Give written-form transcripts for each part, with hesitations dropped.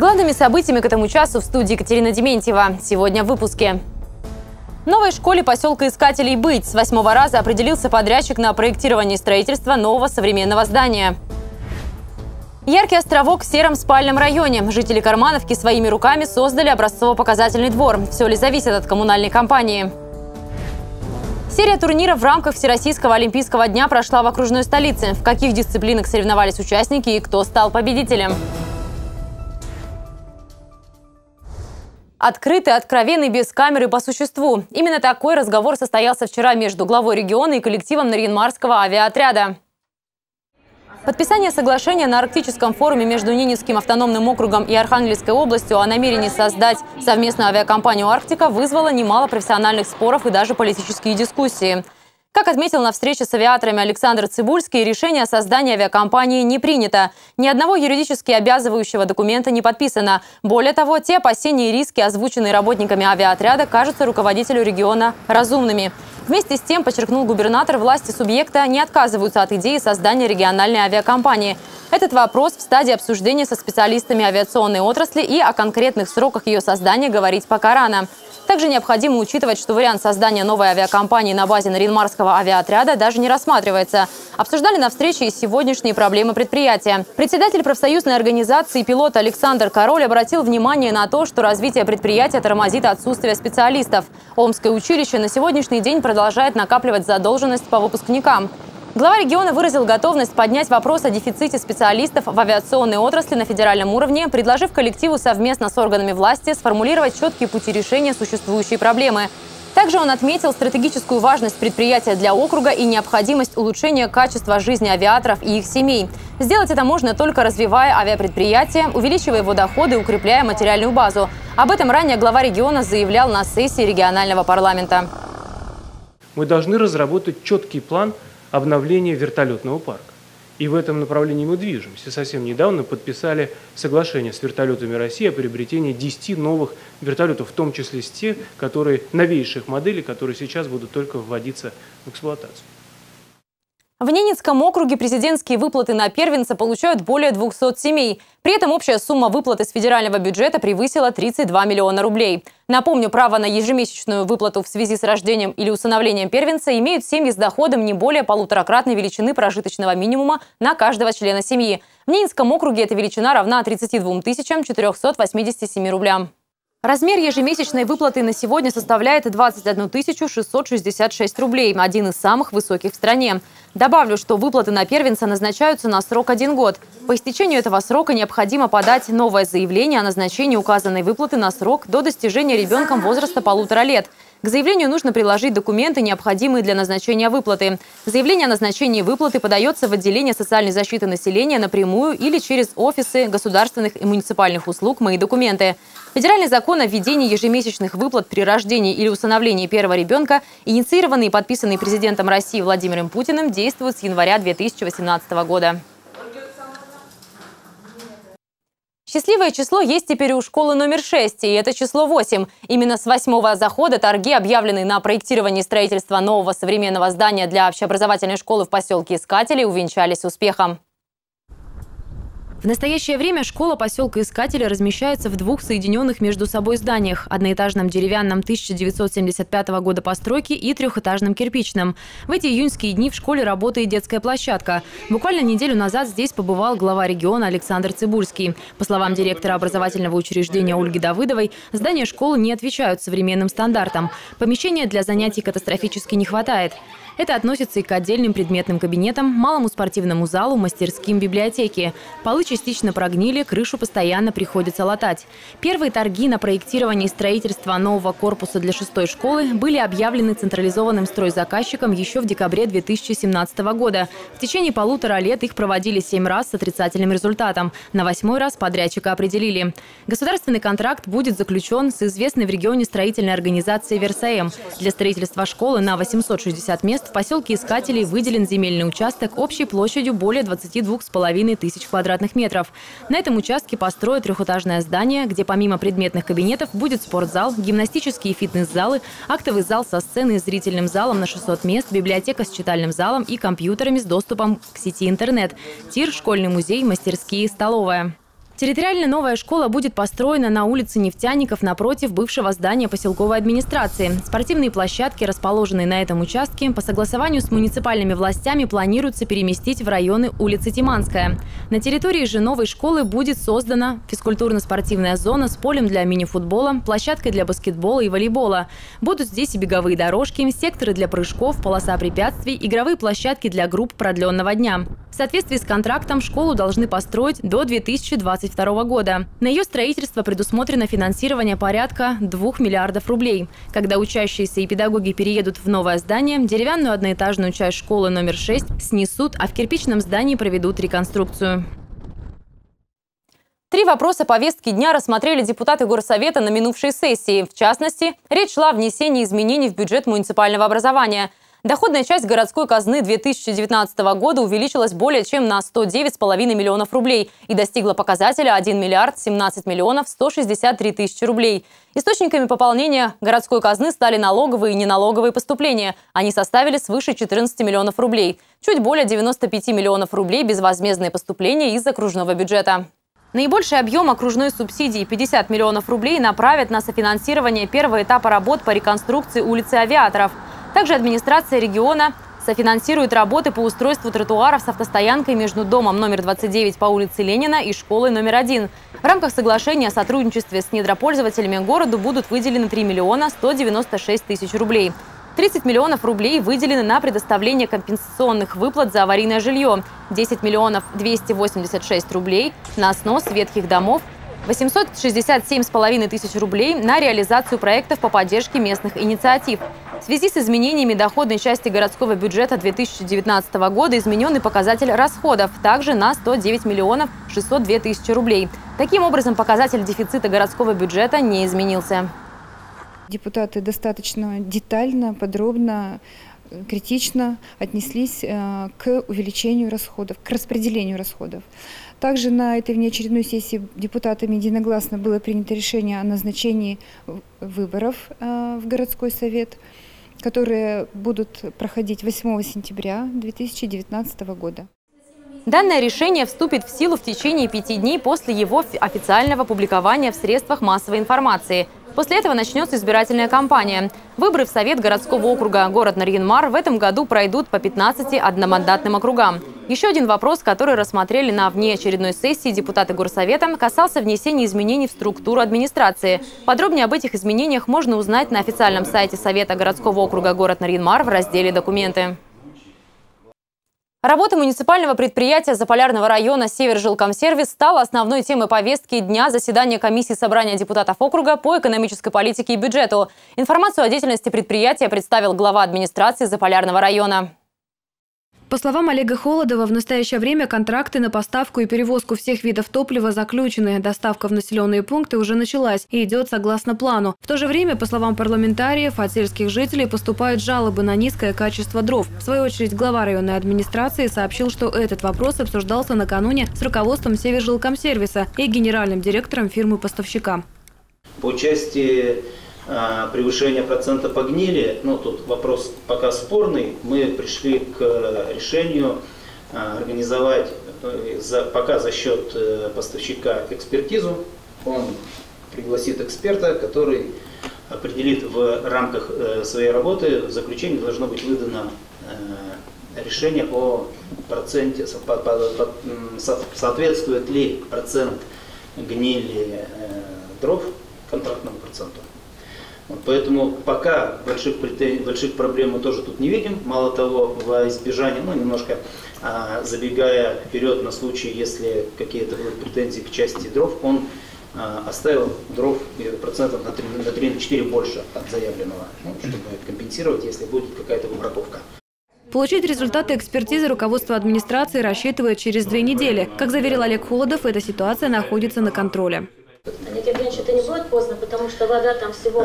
главными событиями к этому часу в студии Екатерина Дементьева. Сегодня в выпуске. В новой школе поселка Искателей быть с 8-го раза определился подрядчик на проектирование и строительство нового современного здания. Яркий островок в сером спальном районе. Жители Кармановки своими руками создали образцово-показательный двор. Все ли зависит от коммунальной компании? Серия турниров в рамках Всероссийского олимпийского дня прошла в окружной столице. В каких дисциплинах соревновались участники и кто стал победителем? Открытый, откровенный, без камеры по существу. Именно такой разговор состоялся вчера между главой региона и коллективом Нарьян-Марского авиаотряда. Подписание соглашения на Арктическом форуме между Ненецким автономным округом и Архангельской областью о намерении создать совместную авиакомпанию «Арктика» вызвало немало профессиональных споров и даже политические дискуссии. Как отметил на встрече с авиаторами Александр Цибульский, решение о создании авиакомпании не принято. Ни одного юридически обязывающего документа не подписано. Более того, те опасения и риски, озвученные работниками авиаотряда, кажутся руководителю региона разумными. Вместе с тем, подчеркнул губернатор, власти субъекта не отказываются от идеи создания региональной авиакомпании. Этот вопрос в стадии обсуждения со специалистами авиационной отрасли, и о конкретных сроках ее создания говорить пока рано. Также необходимо учитывать, что вариант создания новой авиакомпании на базе Нарьян-Марского авиаотряда даже не рассматривается. Обсуждали на встрече и сегодняшние проблемы предприятия. Председатель профсоюзной организации «Пилот» Александр Король обратил внимание на то, что развитие предприятия тормозит отсутствие специалистов. Омское училище на сегодняшний день продолжает накапливать задолженность по выпускникам. Глава региона выразил готовность поднять вопрос о дефиците специалистов в авиационной отрасли на федеральном уровне, предложив коллективу совместно с органами власти сформулировать четкие пути решения существующей проблемы. Также он отметил стратегическую важность предприятия для округа и необходимость улучшения качества жизни авиаторов и их семей. Сделать это можно только развивая авиапредприятие, увеличивая его доходы и укрепляя материальную базу. Об этом ранее глава региона заявлял на сессии регионального парламента. Мы должны разработать четкий план обновления вертолетного парка. И в этом направлении мы движемся. Совсем недавно подписали соглашение с вертолетами России о приобретении 10 новых вертолетов, в том числе с тех, которые новейших моделей, которые сейчас будут только вводиться в эксплуатацию. В Ненецком округе президентские выплаты на первенца получают более 200 семей. При этом общая сумма выплат из федерального бюджета превысила 32 миллиона рублей. Напомню, право на ежемесячную выплату в связи с рождением или усыновлением первенца имеют семьи с доходом не более 1,5-кратной величины прожиточного минимума на каждого члена семьи. В Ненецком округе эта величина равна 32 487 рублям. Размер ежемесячной выплаты на сегодня составляет 21 666 рублей, один из самых высоких в стране. Добавлю, что выплаты на первенца назначаются на срок 1 год. По истечению этого срока необходимо подать новое заявление о назначении указанной выплаты на срок до достижения ребенком возраста 1,5 лет. К заявлению нужно приложить документы, необходимые для назначения выплаты. Заявление о назначении выплаты подается в отделение социальной защиты населения напрямую или через офисы государственных и муниципальных услуг «Мои документы». Федеральный закон о введении ежемесячных выплат при рождении или усыновлении первого ребенка, инициированный и подписанный президентом России Владимиром Путиным, действует с января 2018 года. Счастливое число есть теперь у школы номер 6, и это число 8. Именно с 8-го захода торги, объявленные на проектирование и строительство нового современного здания для общеобразовательной школы в поселке Искателей, увенчались успехом. В настоящее время школа поселка Искателей размещается в двух соединенных между собой зданиях – одноэтажном деревянном 1975 года постройки и трехэтажном кирпичном. В эти июньские дни в школе работает детская площадка. Буквально неделю назад здесь побывал глава региона Александр Цибульский. По словам директора образовательного учреждения Ольги Давыдовой, здания школы не отвечают современным стандартам. Помещения для занятий катастрофически не хватает. Это относится и к отдельным предметным кабинетам, малому спортивному залу, мастерским, библиотеке. Полы частично прогнили, крышу постоянно приходится латать. Первые торги на проектирование и строительство нового корпуса для 6-й школы были объявлены централизованным стройзаказчиком еще в декабре 2017 года. В течение 1,5 лет их проводили 7 раз с отрицательным результатом. На 8-й раз подрядчика определили. Государственный контракт будет заключен с известной в регионе строительной организацией «Версаэм». Для строительства школы на 860 мест в поселке Искателей выделен земельный участок общей площадью более 22,5 тысяч квадратных метров. На этом участке построят трехэтажное здание, где помимо предметных кабинетов будет спортзал, гимнастические и фитнес-залы, актовый зал со сценой и зрительным залом на 600 мест, библиотека с читальным залом и компьютерами с доступом к сети интернет, тир, школьный музей, мастерские, столовая. Территориально новая школа будет построена на улице Нефтяников напротив бывшего здания поселковой администрации. Спортивные площадки, расположенные на этом участке, по согласованию с муниципальными властями планируется переместить в районы улицы Тиманская. На территории же новой школы будет создана физкультурно-спортивная зона с полем для мини-футбола, площадкой для баскетбола и волейбола. Будут здесь и беговые дорожки, секторы для прыжков, полоса препятствий, игровые площадки для групп продленного дня. В соответствии с контрактом школу должны построить до 2022 года. На ее строительство предусмотрено финансирование порядка 2 миллиардов рублей. Когда учащиеся и педагоги переедут в новое здание, деревянную одноэтажную часть школы номер 6 снесут, а в кирпичном здании проведут реконструкцию. 3 вопроса повестки дня рассмотрели депутаты Горсовета на минувшей сессии. В частности, речь шла о внесении изменений в бюджет муниципального образования. Доходная часть городской казны 2019 года увеличилась более чем на 109,5 миллионов рублей и достигла показателя 1 миллиард 17 миллионов 163 тысячи рублей. Источниками пополнения городской казны стали налоговые и неналоговые поступления. Они составили свыше 14 миллионов рублей. Чуть более 95 миллионов рублей – безвозмездные поступления из окружного бюджета. Наибольший объем окружной субсидии – 50 миллионов рублей – направят на софинансирование первого этапа работ по реконструкции улицы Авиаторов. Также администрация региона софинансирует работы по устройству тротуаров с автостоянкой между домом номер 29 по улице Ленина и школой номер 1. В рамках соглашения о сотрудничестве с недропользователями городу будут выделены 3 миллиона 196 тысяч рублей. 30 миллионов рублей выделены на предоставление компенсационных выплат за аварийное жилье, 10 миллионов 286 рублей на снос ветхих домов, 867,5 тысяч рублей на реализацию проектов по поддержке местных инициатив. В связи с изменениями доходной части городского бюджета 2019 года изменен и показатель расходов, также на 109 миллионов 602 тысячи рублей. Таким образом, показатель дефицита городского бюджета не изменился. Депутаты достаточно детально, подробно, критично отнеслись к увеличению расходов, к распределению расходов. Также на этой внеочередной сессии депутатами единогласно было принято решение о назначении выборов в городской совет, которые будут проходить 8 сентября 2019 года. Данное решение вступит в силу в течение 5 дней после его официального публикования в средствах массовой информации. После этого начнется избирательная кампания. Выборы в Совет городского округа город Нарьян-Мар в этом году пройдут по 15 одномандатным округам. Еще один вопрос, который рассмотрели на внеочередной сессии депутаты Горсовета, касался внесения изменений в структуру администрации. Подробнее об этих изменениях можно узнать на официальном сайте Совета городского округа город Нарьян-Мар в разделе «Документы». Работа муниципального предприятия Заполярного района «Севержилкомсервис» стала основной темой повестки дня заседания комиссии собрания депутатов округа по экономической политике и бюджету. Информацию о деятельности предприятия представил глава администрации Заполярного района. По словам Олега Холодова, в настоящее время контракты на поставку и перевозку всех видов топлива заключены. Доставка в населенные пункты уже началась и идет согласно плану. В то же время, по словам парламентариев, от сельских жителей поступают жалобы на низкое качество дров. В свою очередь, глава районной администрации сообщил, что этот вопрос обсуждался накануне с руководством Севержилкомсервиса и генеральным директором фирмы-поставщика. По части превышения процента по гнили, тут вопрос пока спорный, мы пришли к решению организовать пока за счет поставщика экспертизу. Он пригласит эксперта, который определит в рамках своей работы, в заключении должно быть выдано решение о проценте, соответствует ли процент гнили дров контрактному проценту. Поэтому пока больших проблем мы тоже тут не видим. Мало того, во избежание, немножко забегая вперед на случай, если какие-то будут претензии к части дров, он оставил дров процентов на 3-4 больше от заявленного, чтобы компенсировать, если будет какая-то выбраковка. Получить результаты экспертизы руководство администрации рассчитывает через 2 недели. Как заверил Олег Холодов, эта ситуация находится на контроле. Олег Евгеньевич, это не будет поздно, потому что вода там всего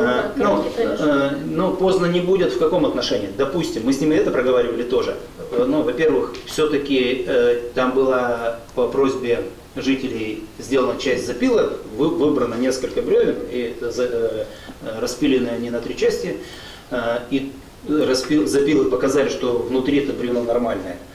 поздно не будет в каком отношении? Допустим, мы с ними это проговаривали тоже. Во-первых, все-таки там была по просьбе жителей сделана часть запилок, выбрано несколько бревен, и распилены они на 3 части, и запилы показали, что внутри это бревно нормальное.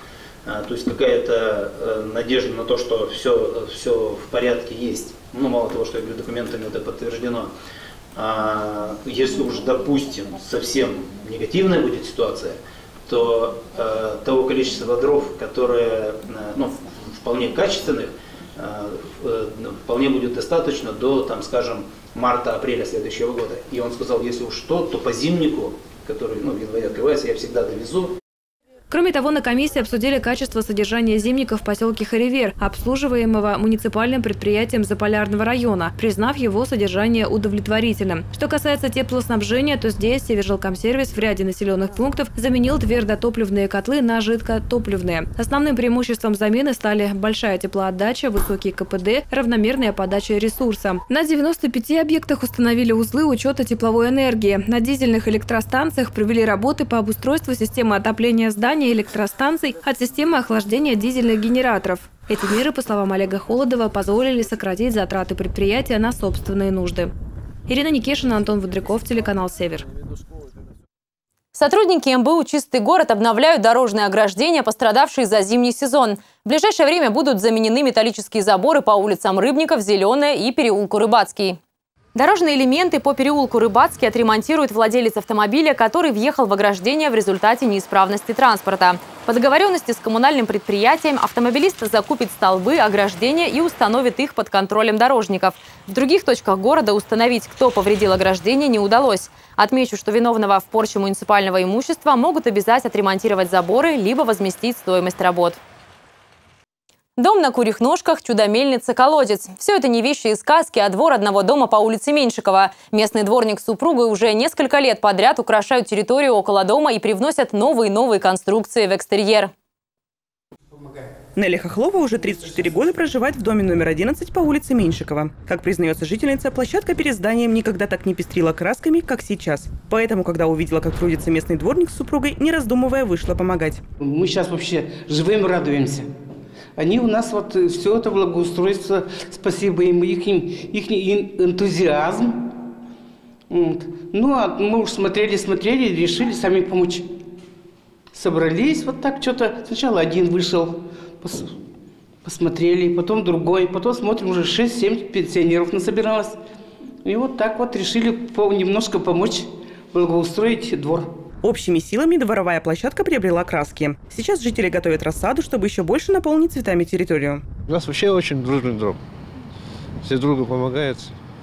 То есть какая-то надежда на то, что все в порядке есть. Ну, мало того, что я говорю, документами это подтверждено. Если уж, допустим, совсем негативная будет ситуация, то того количества дров, которые вполне качественных, вполне будет достаточно до, там, скажем, марта-апреля следующего года. И он сказал, если уж что, то по зимнику, который в январе открывается, я всегда довезу. Кроме того, на комиссии обсудили качество содержания зимника в поселке Харивер, обслуживаемого муниципальным предприятием Заполярного района, признав его содержание удовлетворительным. Что касается теплоснабжения, то здесь Севержилкомсервис в ряде населенных пунктов заменил твердотопливные котлы на жидкотопливные. Основным преимуществом замены стали большая теплоотдача, высокий КПД, равномерная подача ресурса. На 95 объектах установили узлы учета тепловой энергии. На дизельных электростанциях провели работы по обустройству системы отопления зданий, электростанций от системы охлаждения дизельных генераторов. Эти меры, по словам Олега Холодова, позволили сократить затраты предприятия на собственные нужды. Ирина Никешина, Антон Водряков, телеканал «Север». Сотрудники МБУ «Чистый город» обновляют дорожные ограждения, пострадавшие за зимний сезон. В ближайшее время будут заменены металлические заборы по улицам Рыбников, Зеленая и переулку Рыбацкий. Дорожные элементы по переулку Рыбацкий отремонтирует владелец автомобиля, который въехал в ограждение в результате неисправности транспорта. По договоренности с коммунальным предприятием автомобилист закупит столбы, ограждения и установит их под контролем дорожников. В других точках города установить, кто повредил ограждение, не удалось. Отмечу, что виновного в порче муниципального имущества могут обязать отремонтировать заборы либо возместить стоимость работ. Дом на курьих ножках, чудо-мельница, колодец. Все это не вещи из сказки, а двор одного дома по улице Меньшикова. Местный дворник с супругой уже несколько лет подряд украшают территорию около дома и привносят новые конструкции в экстерьер. Нелли Хохлова уже 34 года проживает в доме номер 11 по улице Меньшикова. Как признается жительница, площадка перед зданием никогда так не пестрила красками, как сейчас. Поэтому, когда увидела, как трудится местный дворник с супругой, не раздумывая, вышла помогать. Мы сейчас вообще живым радуемся. Они у нас вот все это благоустройство, спасибо им, их энтузиазм. Вот. Ну, а мы уж смотрели, решили сами помочь. Собрались вот так что-то. Сначала один вышел, посмотрели, потом другой. Потом смотрим, уже 6-7 пенсионеров насобиралось. И вот так вот решили немножко помочь благоустроить двор. Общими силами дворовая площадка приобрела краски. Сейчас жители готовят рассаду, чтобы еще больше наполнить цветами территорию. У нас вообще очень дружный дом. Все другу помогают.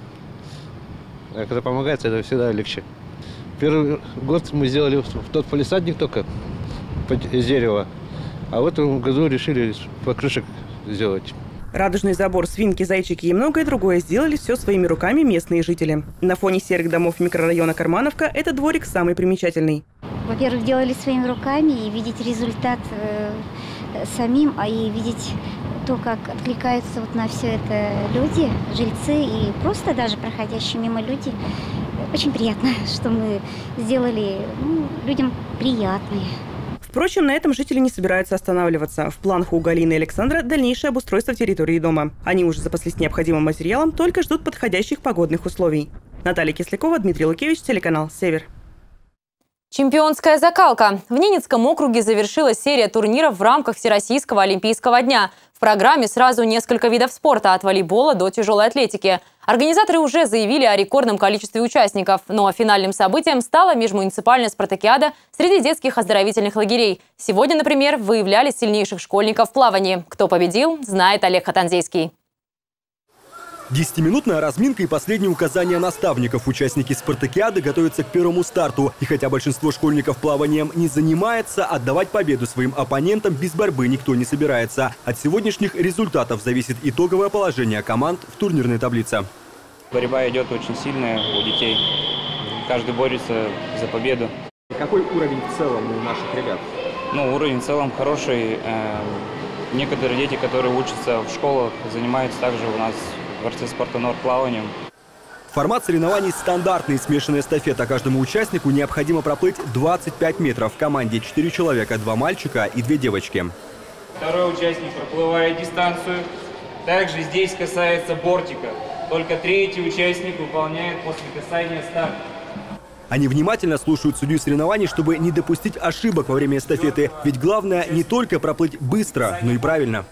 А когда помогается, это всегда легче. Первый год мы сделали тот палисадник только из дерева. А в этом году решили покрышек сделать. Радужный забор, свинки, зайчики и многое другое сделали все своими руками местные жители. На фоне серых домов микрорайона Кармановка этот дворик самый примечательный. Во-первых, делали своими руками, и видеть результат самим, а и видеть то, как откликаются вот на все это люди, жильцы и просто даже проходящие мимо люди. Очень приятно, что мы сделали людям приятные. Впрочем, на этом жители не собираются останавливаться. В планах у Галины и Александра дальнейшее обустройство территории дома. Они уже запаслись необходимым материалом, только ждут подходящих погодных условий. Наталья Кислякова, Дмитрий Лукевич, телеканал «Север». Чемпионская закалка. В Ненецком округе завершилась серия турниров в рамках Всероссийского олимпийского дня. В программе сразу несколько видов спорта, от волейбола до тяжелой атлетики. Организаторы уже заявили о рекордном количестве участников. Но финальным событием стала межмуниципальная спартакиада среди детских оздоровительных лагерей. Сегодня, например, выявляли сильнейших школьников в плавании. Кто победил, знает Олег Хатанзейский. 10-минутная разминка и последние указания наставников. Участники спартакиады готовятся к первому старту. И хотя большинство школьников плаванием не занимается, отдавать победу своим оппонентам без борьбы никто не собирается. От сегодняшних результатов зависит итоговое положение команд в турнирной таблице. Борьба идет очень сильная у детей. Каждый борется за победу. Какой уровень в целом у наших ребят? Уровень в целом хороший. Некоторые дети, которые учатся в школах, занимаются также у нас в РЦ «Спартанор» плаванием. Формат соревнований стандартный. Смешанная эстафета. Каждому участнику необходимо проплыть 25 метров. В команде 4 человека, 2 мальчика и 2 девочки. Второй участник проплывает дистанцию. Также здесь касается бортика. Только третий участник выполняет после касания старта. Они внимательно слушают судью соревнований, чтобы не допустить ошибок во время эстафеты. Ведь главное не только проплыть быстро, но и правильно.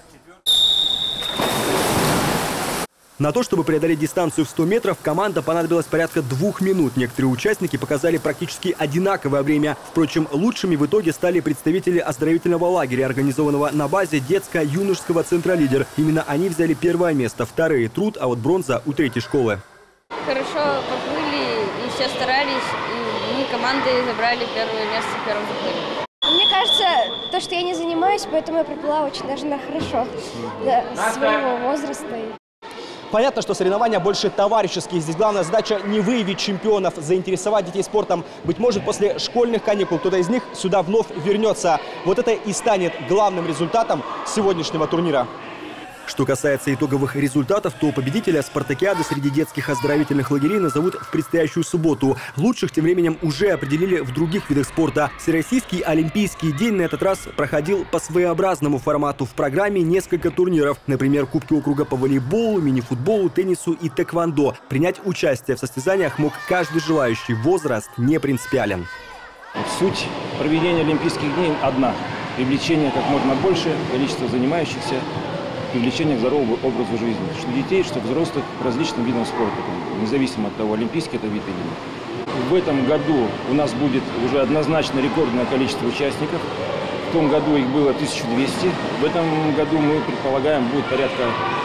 На то, чтобы преодолеть дистанцию в 100 метров, команда понадобилось порядка 2 минут. Некоторые участники показали практически одинаковое время. Впрочем, лучшими в итоге стали представители оздоровительного лагеря, организованного на базе детско-юношеского центра «Лидер». Именно они взяли первое место, вторые – труд, а вот бронза у третьей школы. Хорошо поплыли и все старались, и мы командой забрали первое место в первом заплыве. Мне кажется, то, что я не занимаюсь, поэтому я проплыла очень даже хорошо для своего возраста. Понятно, что соревнования больше товарищеские. Здесь главная задача не выявить чемпионов, заинтересовать детей спортом. Быть может, после школьных каникул кто-то из них сюда вновь вернется. Вот это и станет главным результатом сегодняшнего турнира. Что касается итоговых результатов, то победителя спартакиады среди детских оздоровительных лагерей назовут в предстоящую субботу. Лучших тем временем уже определили в других видах спорта. Всероссийский олимпийский день на этот раз проходил по своеобразному формату. В программе несколько турниров. Например, Кубки округа по волейболу, мини-футболу, теннису и тэквондо. Принять участие в состязаниях мог каждый желающий. Возраст не принципиален. Суть проведения Олимпийских дней одна. Привлечение как можно больше количества занимающихся, привлечение к здоровому образу жизни, что детей, что взрослых к различным видам спорта, независимо от того, олимпийский это вид или нет. В этом году у нас будет уже однозначно рекордное количество участников. В том году их было 1200, в этом году мы предполагаем будет порядка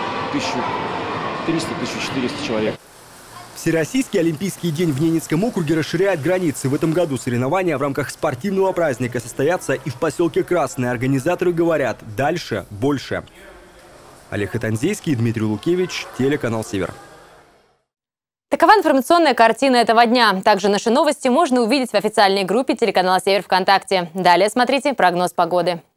1300-1400 человек. Всероссийский олимпийский день в Ненецком округе расширяет границы. В этом году соревнования в рамках спортивного праздника состоятся и в поселке Красное. Организаторы говорят: дальше больше. Олег Хатанзейский, Дмитрий Лукевич, телеканал «Север». Такова информационная картина этого дня. Также наши новости можно увидеть в официальной группе телеканала «Север» ВКонтакте. Далее смотрите прогноз погоды.